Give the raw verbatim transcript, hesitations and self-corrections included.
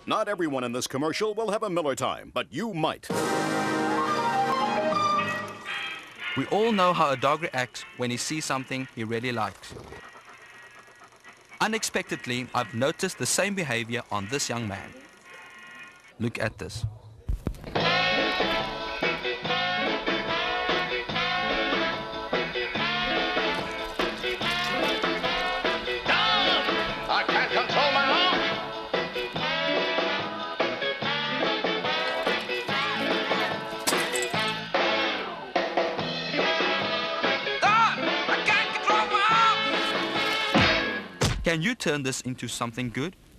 Not everyone in this commercial will have a Miller time, but you might. We all know how a dog reacts when he sees something he really likes. Unexpectedly, I've noticed the same behavior on this young man. Look at this. I can't control my arm. Ah! I can't control my arm! Can you turn this into something good?